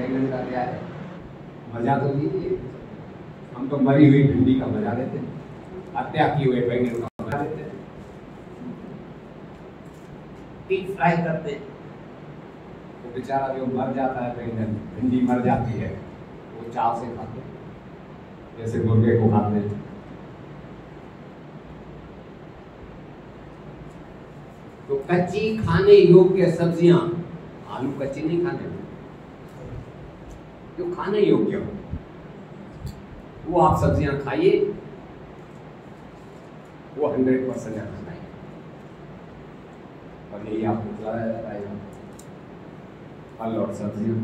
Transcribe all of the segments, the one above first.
बैंगन का क्या है, मजा तो लीजिए। हम तो मरी हुई भिंडी का मजा लेते हैं, हत्या किए हुए बैंगन का मजा लेते हैं, डीप फ्राई करते हैं। वो बेचारा जो मर जाता है बैंगन, भिंडी मर जाती है, वो चाव से खाते हैं जैसे मुर्गे को खाते हैं। तो कच्ची खाने योग्य सब्जियां, आलू कच्ची नहीं खाने, जो खाने योग्य हो वो आप सब्जियां खाइए, वो 100% खाइए। और यही आपको खिलाया जाता है, फल और सब्जियां।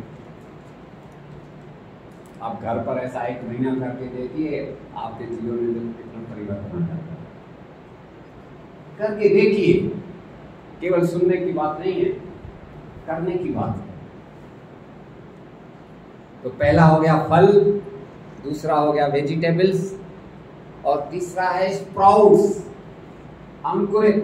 आप घर पर ऐसा 1 महीना करके देखिए, आपके जीवन में कितना परिवर्तन आ जाता है। करके देखिए, केवल सुनने की बात नहीं है, करने की बात है। तो पहला हो गया फल, दूसरा हो गया वेजिटेबल्स, और तीसरा है स्प्राउट्स, अंकुरित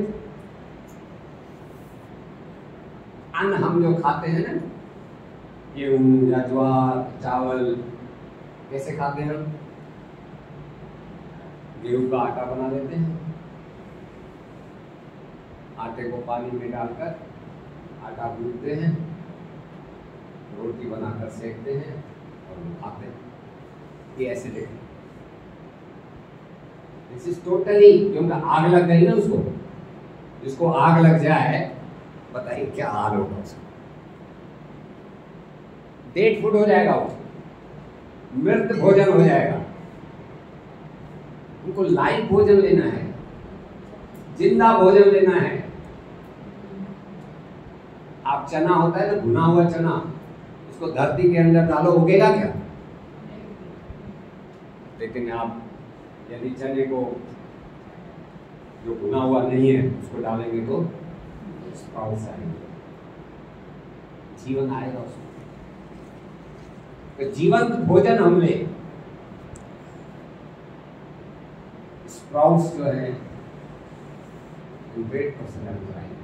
अन्न। हम जो खाते हैं ना, गेहूं या ज्वार चावल, कैसे खाते हैं हम? गेहूं का आटा बना लेते हैं, आटे को पानी में डालकर आटा गूंथते हैं, रोटी बनाकर सेकते हैं और खाते हैं। ये ऐसे देखें, दिस इज टोटली, क्योंकि आग लग गई ना उसको, जिसको आग लग जाए बताइए क्या हाल होगा उसका। डेड फूड हो जाएगा वो, मृत भोजन हो जाएगा। उनको लाइव भोजन लेना है, जिंदा भोजन लेना है। आप चना होता है ना, भुना हुआ चना, उसको धरती के अंदर डालो, उगेगा क्या? लेकिन आप यदि चने को जो भुना हुआ नहीं है उसको डालेंगे तो स्प्राउट्स आएंगे, जीवन आएगा उसमें। तो जीवंत भोजन हम ले, स्प्राउट्स जो है 100% आएंगे।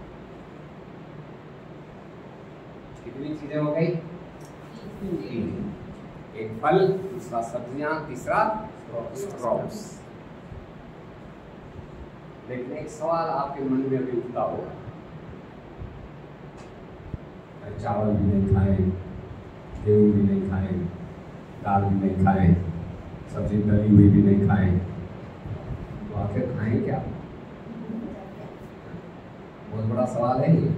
कितनी चीजें हो गई? एक फल, दूसरा सब्जियां, तीसरा स्प्राउट्स। लेकिन एक सवाल आपके मन में अभी उठता होगा, चावल भी नहीं खाए, गेहूं भी नहीं खाए, दाल भी नहीं खाए, सब्जी तली हुई भी नहीं खाए, तो आखिर खाएं क्या? बहुत बड़ा सवाल है ये।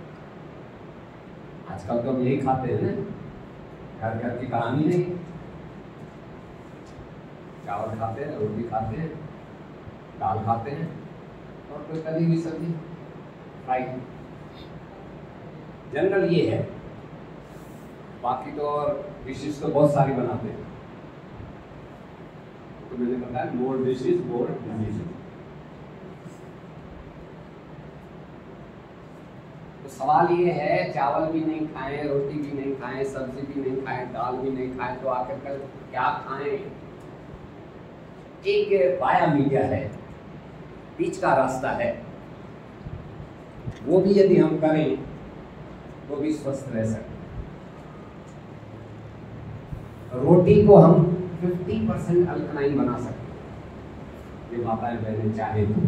आजकल तो हम यही खाते हैं ना, घर घर की कहानी नहीं। चावल खाते हैं, रोटी खाते हैं, दाल खाते हैं और कोई तली हुई सब्जी फ्राई। जनरल ये है, बाकी तो और डिशेस तो बहुत सारी बनाते हैं। तो मैंने बताया मोर डिशेस मोर डिजीजेस। तो सवाल ये है, चावल भी नहीं खाएं, रोटी भी नहीं खाएं, सब्जी भी नहीं खाएं, दाल भी नहीं खाएं, तो आखिरकार क्या खाएं? एक वाया मीडिया है, बीच का रास्ता है, वो भी यदि हम करें तो भी स्वस्थ रह सकते। रोटी को हम 50% अल्कलाइन बना सकते हैं, ये माताएं बहनें चाहे तो।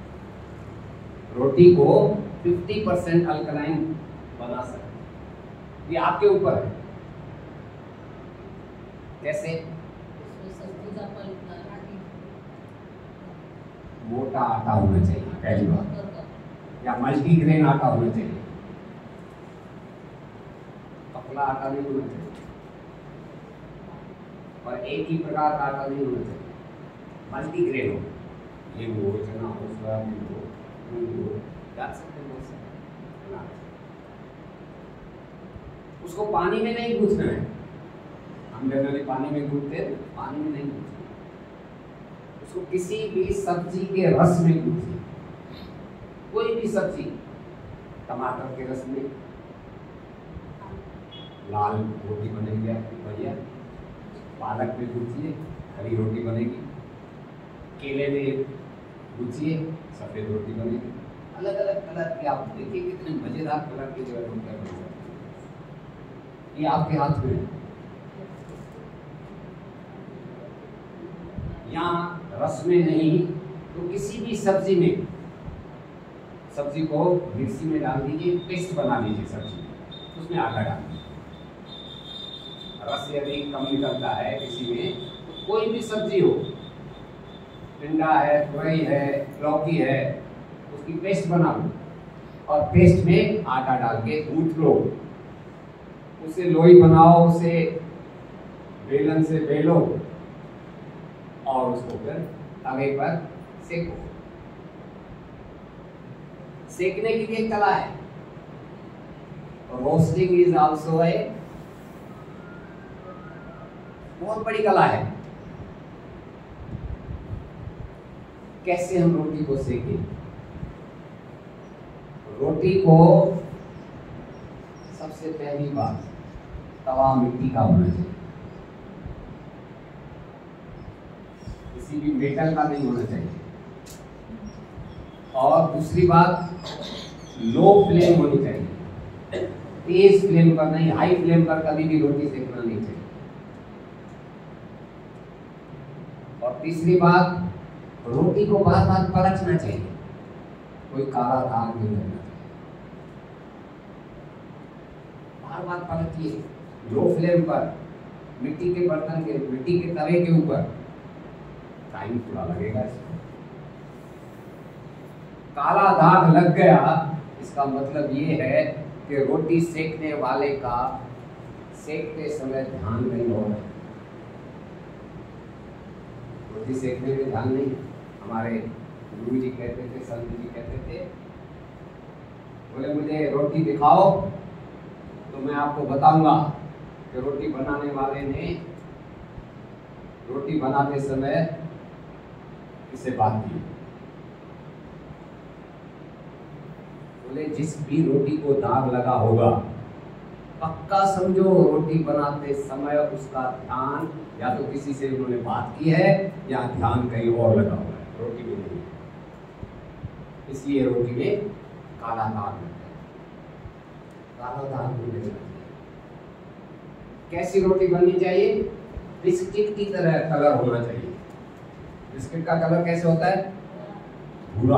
रोटी को 50% अल्कलाइन बना सकते हैं, ये आपके ऊपर है। कैसे? मोटा आटा होना चाहिए पहली बात, या मल्टीग्रेन आटा होना चाहिए, पतला आटा नहीं होना चाहिए, और एक ही प्रकार का आटा नहीं होना चाहिए, मल्टीग्रेन हो, गेहूं हो, चना हो, सोयाबीन हो, मूंग हो, डाल सकते हैं बहुत सारे। उसको पानी में नहीं गूंथना है, हम जनरली पानी में गूंथते हैं, पानी में नहीं गूंथना, उसको किसी भी सब्जी के रस में गूंथिए, कोई भी सब्जी, टमाटर के रस में लाल रोटी बनेगी आपकी बढ़िया, पालक में गूंथिए हरी रोटी बनेगी, केले में गूंथिए सफेद रोटी बनेगी। अलग अलग कलर की आप देखिए, कितने मजेदार कलर की जो है रोटियां बन सकती हैं। ये आपके हाथ में है। यहाँ रस में नहीं तो किसी भी सब्जी में, सब्जी को मिक्सी में डाल दीजिए, पेस्ट बना लीजिए सब्जी में, उसमें आटा डाल दीजिए। रस यदि कम निकलता है किसी में, तो कोई भी सब्जी हो, टिंडा है, तुरई है, लौकी है, उसकी पेस्ट बना लो और पेस्ट में आटा डाल के गूंथ लो, उसे लोई बनाओ, उसे बेलन से बेलो और उसको फिर तवे पर सेको। सेकने की भी एक कला है। रोस्टिंग इज आल्सो ए बहुत बड़ी कला है। कैसे हम रोटी को सेकें? रोटी को सबसे पहली बात, तवा मिट्टी का होना चाहिए, किसी भी मेटल का नहीं होना चाहिए। और दूसरी बात, लो फ्लेम होनी चाहिए, तेज फ्लेम पर नहीं, हाई फ्लेम पर कभी भी रोटी सेकना नहीं चाहिए। और तीसरी बात, रोटी को बार बार पलटना चाहिए, कोई काला दाग नहीं रहना चाहिए, बार बार पलटिए लो फ्लेम पर, मिट्टी के बर्तन के, मिट्टी के तवे के ऊपर। टाइम थोड़ा लगेगा इसमें। काला दाग लग गया, इसका मतलब ये है कि रोटी सेकने वाले का सेकते समय ध्यान नहीं हो रहा है। रोटी सेकने में ध्यान नहीं। हमारे गुरु जी कहते थे, संत जी कहते थे, बोले मुझे रोटी दिखाओ तो मैं आपको बताऊंगा कि रोटी बनाने वाले ने रोटी बनाते समय किससे बात की। बोले जिस भी रोटी को दाग लगा होगा, पक्का समझो रोटी बनाते समय उसका ध्यान या तो किसी से उन्होंने बात की है या ध्यान कहीं और लगा हुआ है, रोटी में नहीं। इसलिए रोटी में काला दाग लगता है। काला दाग नहीं लगना चाहिए। कैसी रोटी बननी चाहिए? बिस्किट की तरह कलर होना चाहिए। बिस्किट का कलर कैसे होता है? भूरा।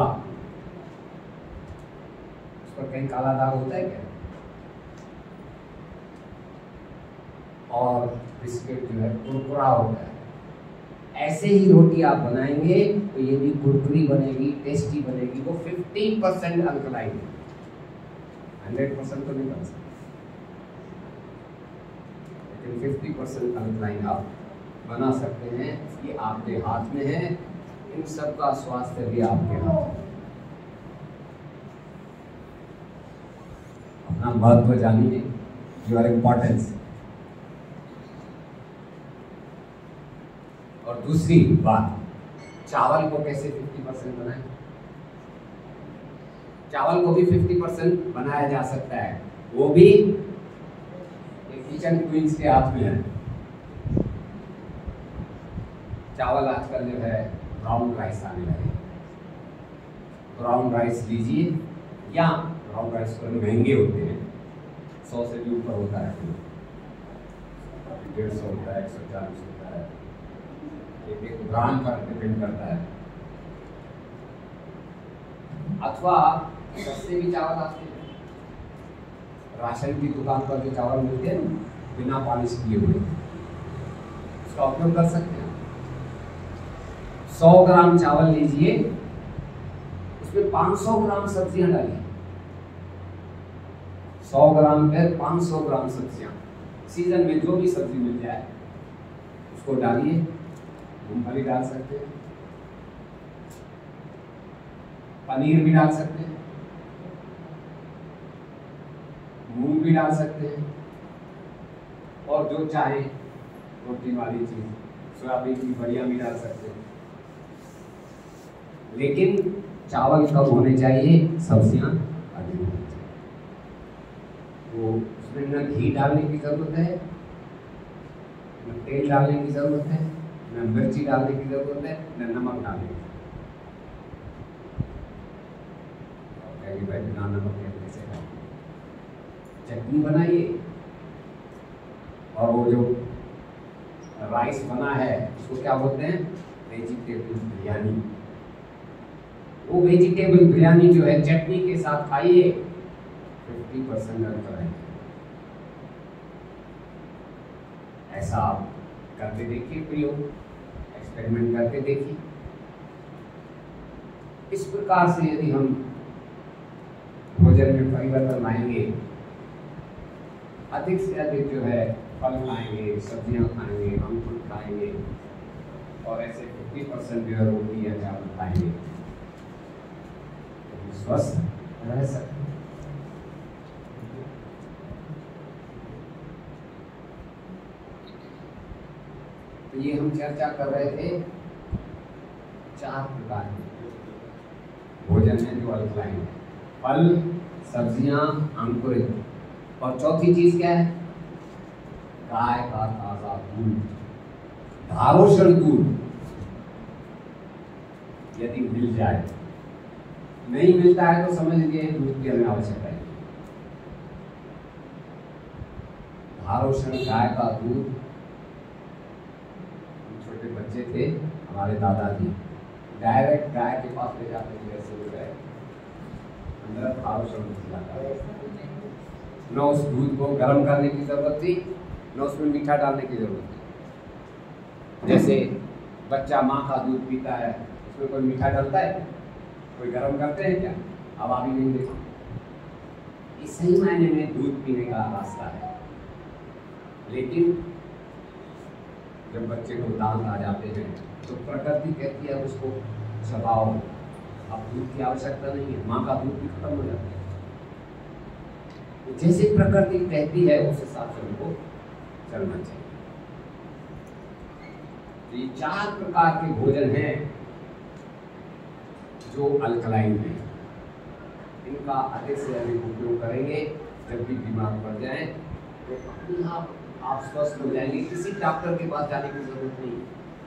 उस पर कहीं काला दाग होता है क्या? और बिस्किट जो है कुरकुरा होता है। ऐसे ही रोटी आप बनाएंगे तो ये भी कुरकुरी बनेगी, टेस्टी बनेगी। वो 50% अल्कलाइन, 100% तो नहीं बन सकती, लेकिन 50% अल्कलाइन आप बना सकते हैं। ये आपके हाथ में है। इन सब का स्वास्थ्य भी आपके हाथ में। अपना महत्व जानिए, योर इम्पोर्टेंस। और दूसरी बात, चावल को कैसे 50% बनाएं? चावल को भी 50% बनाया जा सकता है, वो भी किचन क्वींस के हाथ में है। चावल आजकल जो है ब्राउन राइस आने लगे। ब्राउन राइस लीजिए, या ब्राउन राइस पर महंगे होते हैं, 100 से भी ऊपर होता है, 150 होता है, 140 होता है, एक ब्रांड पर डिपेंड करता है। अथवा सस्ते भी चावल आते हैं, राशन की दुकान पर जो चावल मिलते हैं बिना पॉलिश किए हुए, उसका उपयोग कर सकते हैं। 100 ग्राम चावल लीजिए, उसमें 500 ग्राम सब्जियां डालिए। 100 ग्राम पे 500 ग्राम सब्जियां, सीजन में जो भी सब्जी मिल जाए उसको डालिए। मूंगफली डाल सकते हैं, पनीर भी डाल सकते हैं, मूंग भी डाल सकते हैं, और जो चाहे प्रोटीन वाली चीज, सोयाबीन की बढ़िया भी डाल सकते हैं। लेकिन चावल कम होने चाहिए, सब्जियां अधिक होनी चाहिए। तो उसमें न घी डालने की जरूरत है, न तेल डालने की जरूरत है, न मिर्ची डालने की जरूरत है, न नमक डालने की। भाई बिना नमक के कैसे खाएं? चटनी बनाइए, और वो जो राइस बना है उसको क्या बोलते हैं? वेजिटेबल बिरयानी। वो वेजिटेबल बिरयानी जो है चटनी के साथ खाइए, 50% अंतर है। ऐसा आप करके देखिए, प्रयोग एक्सपेरिमेंट करके देखिए। इस प्रकार से यदि हम भोजन में परिवर्तन लाएंगे, अधिक से अधिक जो है फल खाएंगे, सब्जियां खाएंगे, अंकुर खाएंगे और ऐसे 50% जो है रोटी या चावल खाएंगे, तो स्वस्थ रह सकते हैं। तो ये हम चर्चा कर रहे थे 4 प्रकार के भोजन है जो अल्कलाइन है, फल, सब्जियां, अंकुरित, और चौथी चीज क्या है? गाय का ताजा दूध, धारोषण दूध यदि मिल जाए। नहीं मिलता है तो समझ लीजिए दूध की हमें आवश्यकता है। धारोषण गाय का दूध, छोटे बच्चे थे हमारे दादाजी, डायरेक्ट गाय के पास ले जाते थे, ऐसे हो गए अंदर धारोषण जाता, न उस दूध को गर्म करने की जरूरत थी, न उसमें मीठा डालने की जरूरत थी। जैसे बच्चा माँ का दूध पीता है, उसमें कोई मीठा डालता है? कोई गर्म करते हैं क्या? अब अभी नहीं देखो। इस सही मायने में दूध पीने का रास्ता है। लेकिन जब बच्चे को दांत आ जाते हैं तो प्रकृति कहती है उसको चबाओ, अब दूध की आवश्यकता नहीं है, माँ का दूध भी खत्म हो जाता है। जैसे प्रकृति कहती है उस हिसाब से उनको चलना चाहिए। तो ये 4 प्रकार के भोजन हैं जो अल्कलाइन हैं। इनका अधिक से अधिक उपयोग करेंगे। जब भी बीमार पड़ जाएं तो अपने आप स्वस्थ हो जाएंगे, किसी डॉक्टर के पास जाने की जरूरत नहीं।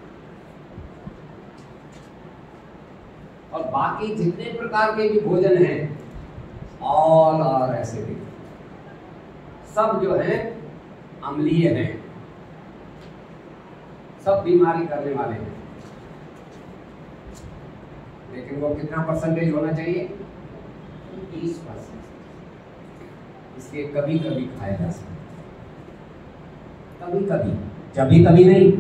और बाकी जितने प्रकार के भी भोजन हैं, ऑल आर एसिडिक, सब जो है अम्लीय हैं, सब बीमारी करने वाले हैं। लेकिन वो कितना परसेंटेज होना चाहिए? 20%। इसलिए कभी कभी खाया जा सकता है, कभी कभी, कभी नहीं,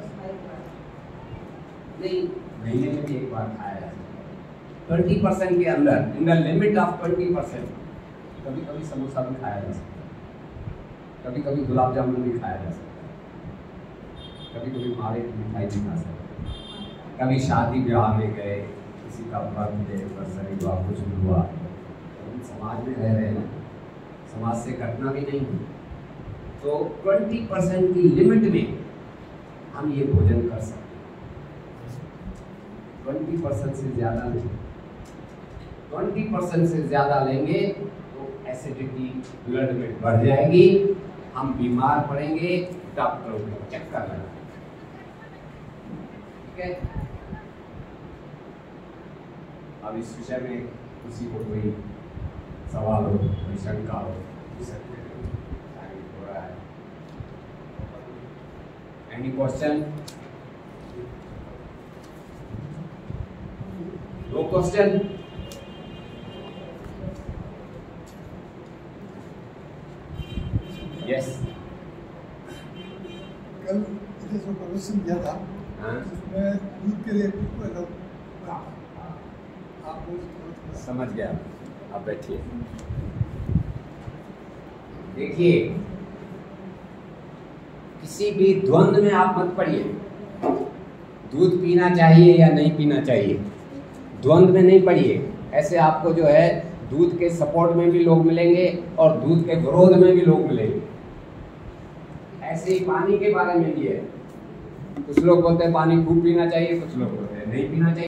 महीने में भी एक बार खाया जा सकता है। 20% के अंदर, इन द लिमिट ऑफ 20%, कभी कभी समोसा भी खाया जा सकता है, कभी कभी गुलाब जामुन भी खाया जा सकता है, कभी कभी मावे की मिठाई भी खा सकते हैं, कभी शादी ब्याह में गए, किसी का बर्थडे एनिवर्सरी हुआ, कुछ भी हुआ, तो हम समाज में रह रहे हैं, समाज से कटना भी नहीं है, तो 20% की लिमिट में हम ये भोजन कर सकते हैं। 20% से ज़्यादा नहीं, 20% से ज़्यादा लेंगे तो एसिडिटी ब्लड में बढ़ जाएगी, हम बीमार पड़ेंगे, डॉक्टरों को चक्कर लगाएंगे। ठीक है, अब इस विषय में किसी को कोई सवाल हो, कोई शंका हो, पूछ सकते हैं, टाइम हो रहा है। Any question? No question? Yes. कल जो प्रदर्शन किया था उसमें दूध के लिए आप समझ गया, आप बैठिए। देखिए, किसी भी द्वंद में आप मत पड़िए, दूध पीना चाहिए या नहीं पीना चाहिए, द्वंद में नहीं पड़िए। ऐसे आपको जो है दूध के सपोर्ट में भी लोग मिलेंगे और दूध के विरोध में भी लोग मिलेंगे। ऐसे ही पानी के बारे में भी है, कुछ लोग बोलते हैं पानी खूब पीना चाहिए, कुछ लोग बोलते हैं नहीं पीना चाहिए।